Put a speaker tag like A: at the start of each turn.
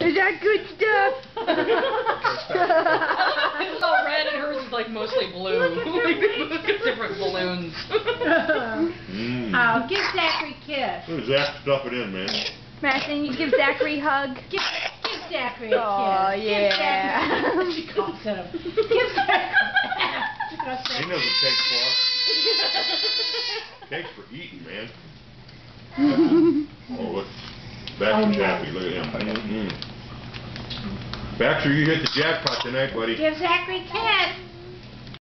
A: Is that good stuff?
B: It's all red and hers is like mostly blue. Like they both got different balloons.
C: Oh, give Zachary a kiss.
D: Look at Zach, stuff it in, man.
A: Madison, you give Zachary a hug.
C: Give Zachary a kiss.
A: Oh, yeah.
C: She coughs at him. Give Zachary
D: He doesn't take far. Takes for eating, man. Oh, look. Baxter's happy. Look at him. Baxter, you hit the jackpot tonight, buddy.
C: Give Zachary a kiss.